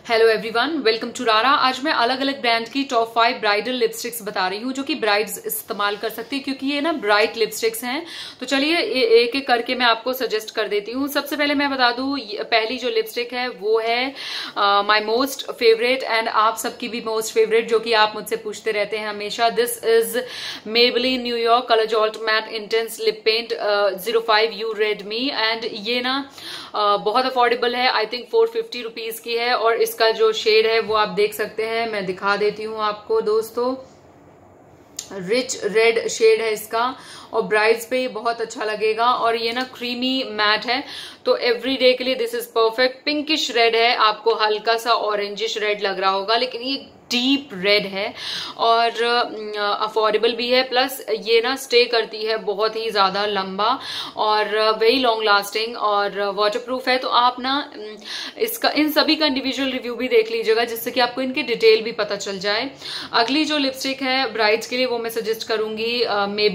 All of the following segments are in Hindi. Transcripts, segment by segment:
हेलो एवरीवन, वेलकम टू रारा। आज मैं अलग अलग ब्रांड की टॉप 5 ब्राइडल लिपस्टिक्स बता रही हूँ जो कि ब्राइड्स इस्तेमाल कर सकती है, क्योंकि ये ना ब्राइट लिपस्टिक्स हैं। तो चलिए एक एक करके मैं आपको सजेस्ट कर देती हूँ। सबसे पहले मैं बता दूँ, पहली जो लिपस्टिक है वो है माय मोस्ट फेवरेट एंड आप सबकी भी मोस्ट फेवरेट, जो कि आप मुझसे पूछते रहते हैं हमेशा। This is Maybelline New York colour jolt matte intense lip paint 05 you red me. And ये ना बहुत अफोर्डेबल है, आई थिंक 450 रुपीज की है। और इसका जो शेड है वो आप देख सकते हैं, मैं दिखा देती हूँ आपको दोस्तों। रिच रेड शेड है इसका और ब्राइड्स पे ये बहुत अच्छा लगेगा। और ये ना क्रीमी मैट है, तो एवरी डे के लिए this is perfect. Pinkish red है, आपको हल्का सा ऑरेंजिश रेड लग रहा होगा, लेकिन ये डीप रेड है और अफोर्डेबल भी है। प्लस ये ना स्टे करती है बहुत ही ज्यादा लंबा और वेरी लॉन्ग लास्टिंग और वाटरप्रूफ है। तो आप ना इसका इन सभी का इंडिविजुअल रिव्यू भी देख लीजिएगा, जिससे कि आपको इनकी डिटेल भी पता चल जाए। अगली जो लिपस्टिक है ब्राइड्स के लिए वो मैं सजेस्ट करूंगी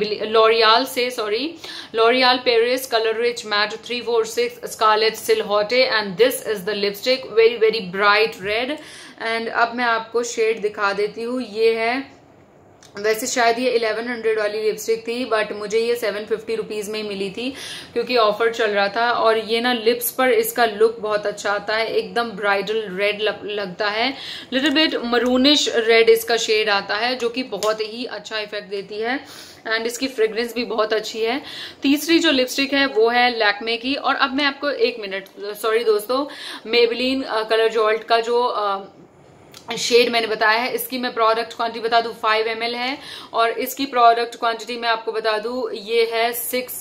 L'Oreal Paris colour rich matte 346 scarlet silhouette. And this is the lipstick, very very bright red. And अब मैं आपको शेड दिखा देती हूँ। ये है, वैसे शायद ये 1100 वाली लिपस्टिक थी, बट मुझे ये 750 रुपीज में ही मिली थी क्योंकि ऑफर चल रहा था। और ये ना लिप्स पर इसका लुक बहुत अच्छा आता है, एकदम ब्राइडल रेड लगता है। लिटिल बिट मरूनिश रेड इसका शेड आता है, जो कि बहुत ही अच्छा इफेक्ट देती है। एंड इसकी फ्रेग्रेंस भी बहुत अच्छी है। तीसरी जो लिपस्टिक है वो है लैक्मे की। और अब मैं आपको सॉरी दोस्तों, मेबेलिन कलर जॉल्ट का जो शेड मैंने बताया है, इसकी मैं प्रोडक्ट क्वांटिटी बता दूं 5 ml है। और इसकी प्रोडक्ट क्वांटिटी मैं आपको बता दूं ये है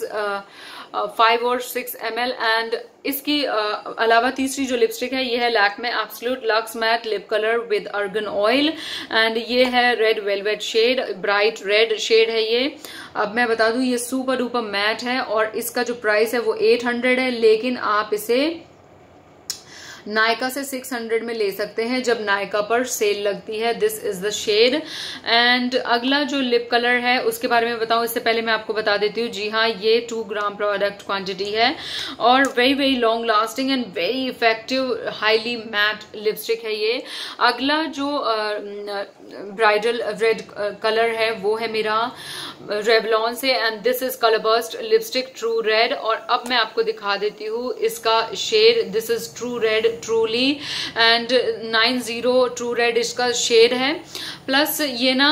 5 और 6 ml। एंड इसकी अलावा तीसरी जो लिपस्टिक है ये है Lakme absolute lux matte lip colour with argan oil. And ये है red velvet shade, bright red shade है ये। अब मैं बता दूं ये सुपर डुपर मैट है और इसका जो प्राइस है वो 800 है, लेकिन आप इसे नायका से 600 में ले सकते हैं जब नायका पर सेल लगती है। This is the shade. And अगला जो लिप कलर है उसके बारे में बताऊं इससे पहले मैं आपको बता देती हूँ, जी हाँ, ये 2 ग्राम प्रोडक्ट क्वांटिटी है और very very long lasting and very effective highly matte lipstick है ये। अगला जो ब्राइडल रेड कलर है वो है मेरा रेवलॉन से, and this is colour burst lipstick true red. और अब मैं आपको दिखा देती हूँ इसका shade. This is true red truly and 90 true red इसका शेड है। प्लस ये ना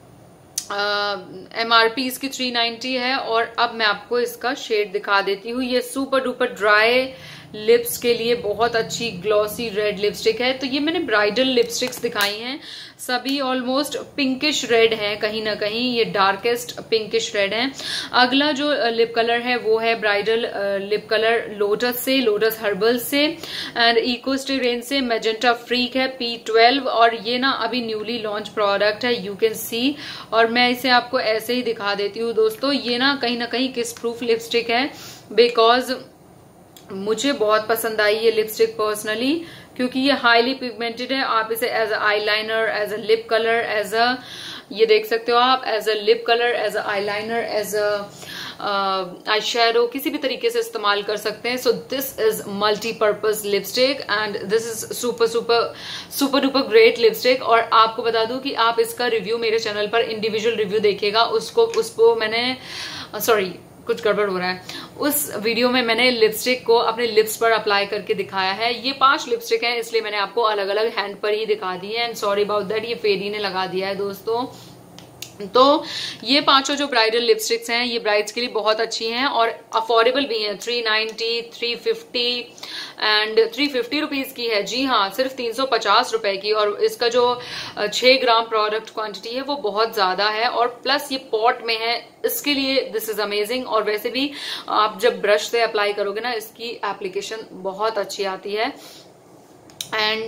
MRP इसकी 390 है। और अब मैं आपको इसका शेड दिखा देती हूँ। ये सुपर डुपर ड्राई लिप्स के लिए बहुत अच्छी ग्लॉसी रेड लिपस्टिक है। तो ये मैंने ब्राइडल लिपस्टिक्स दिखाई हैं, सभी ऑलमोस्ट पिंकिश रेड है, कहीं ना कहीं ये डार्केस्ट पिंकिश रेड है। अगला जो लिप कलर है वो है ब्राइडल लिप कलर लोटस से, लोटस हर्बल से एंड इको स्टे रेंज से। मैजेंटा फ्रीक है P12 और ये ना अभी न्यूली लॉन्च प्रोडक्ट है, यू कैन सी। और मैं इसे आपको ऐसे ही दिखा देती हूँ दोस्तों। ये ना कहीं किस प्रूफ लिपस्टिक है, बिकॉज मुझे बहुत पसंद आई ये लिपस्टिक पर्सनली, क्योंकि ये हाईली पिगमेंटेड है। आप इसे as a eyeliner, as a lip colour, as a, ये देख सकते हो आप, as a lip colour, as a eyeliner, as a eye shadow, किसी भी तरीके से इस्तेमाल कर सकते हैं। So this is multipurpose lipstick and this is super super super duper great lipstick. और आपको बता दूं कि आप इसका रिव्यू मेरे चैनल पर इंडिविजुअल रिव्यू देखिएगा, उसको मैंने सॉरी कुछ गड़बड़ हो रहा है, उस वीडियो में मैंने लिपस्टिक को अपने लिप्स पर अप्लाई करके दिखाया है। ये 5 लिपस्टिक है, इसलिए मैंने आपको अलग अलग हैंड पर ही दिखा दी है। एंड सॉरी अबाउट दैट, ये फेरी ने लगा दिया है दोस्तों। तो ये 5 जो ब्राइडल लिपस्टिक्स हैं ये ब्राइड्स के लिए बहुत अच्छी हैं और अफोर्डेबल भी हैं। 390, 350 एंड 350 रुपीज की है, जी हाँ, सिर्फ 350 रुपए की। और इसका जो 6 ग्राम प्रोडक्ट क्वांटिटी है वो बहुत ज्यादा है और प्लस ये पॉट में है, इसके लिए दिस इज अमेजिंग। और वैसे भी आप जब ब्रश से अप्लाई करोगे ना, इसकी एप्लीकेशन बहुत अच्छी आती है। एंड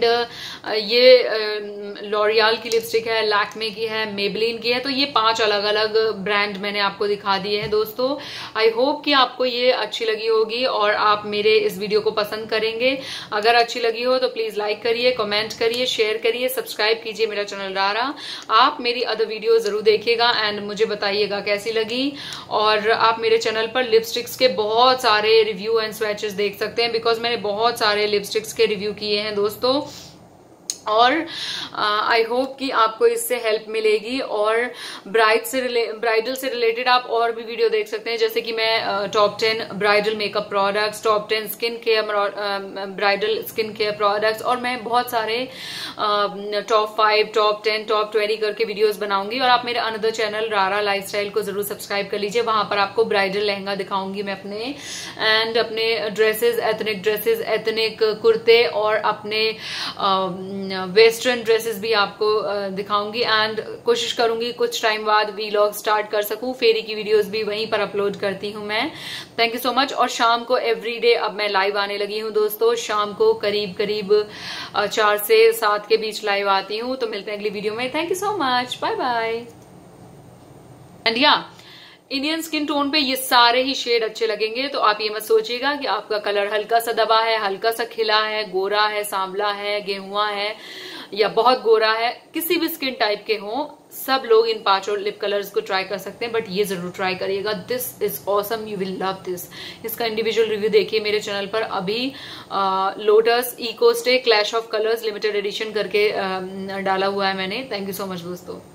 ये लॉरियल की लिपस्टिक है, लैक्मे की है, मेबेलिन की है। तो ये 5 अलग अलग ब्रांड मैंने आपको दिखा दिए हैं दोस्तों। आई होप कि आपको ये अच्छी लगी होगी और आप मेरे इस वीडियो को पसंद करेंगे। अगर अच्छी लगी हो तो प्लीज लाइक करिए, कमेंट करिए, शेयर करिए, सब्सक्राइब कीजिए मेरा चैनल रारा। आप मेरी अदर वीडियो जरूर देखिएगा एंड मुझे बताइएगा कैसी लगी। और आप मेरे चैनल पर लिपस्टिक्स के बहुत सारे रिव्यू एंड स्वैचेस देख सकते हैं, बिकॉज मैंने बहुत सारे लिपस्टिक्स के रिव्यू किए हैं दोस्तों। और आई होप कि आपको इससे हेल्प मिलेगी। और ब्राइडल से रिलेटेड आप और भी वीडियो देख सकते हैं, जैसे कि मैं top 10 bridal makeup products, top 10 skin care bridal skin care products, और मैं बहुत सारे टॉप 5, टॉप 10, टॉप 20 करके वीडियोस बनाऊंगी। और आप मेरे अनदर चैनल रारा लाइफस्टाइल को जरूर सब्सक्राइब कर लीजिए, वहां पर आपको ब्राइडल लहंगा दिखाऊंगी मैं अपने, एंड अपने ड्रेसेस, एथनिक कुर्ते, और अपने वेस्टर्न ड्रेसेस भी आपको दिखाऊंगी। एंड कोशिश करूंगी कुछ टाइम बाद वीलॉग स्टार्ट कर सकूं, फेरी की वीडियोस भी वहीं पर अपलोड करती हूं मैं। Thank you so much. और शाम को एवरीडे अब मैं लाइव आने लगी हूं दोस्तों, शाम को करीब 4 से 7 के बीच लाइव आती हूं। तो मिलते हैं अगली वीडियो में। Thank you so much, bye bye. And या इंडियन स्किन टोन पे ये सारे ही शेड अच्छे लगेंगे, तो आप ये मत सोचिएगा कि आपका कलर हल्का सा दबा है, हल्का सा खिला है, गोरा है, सांवला है, गेहुआ है, या बहुत गोरा है। किसी भी स्किन टाइप के हों, सब लोग इन 5 लिप कलर्स को ट्राई कर सकते हैं, बट ये जरूर ट्राई करिएगा। This is awesome, you will love this. इसका इंडिविजुअल रिव्यू देखिए मेरे चैनल पर। अभी Lotus eco stay clash of colours limited edition करके डाला हुआ है मैंने। थैंक यू सो मच दोस्तों।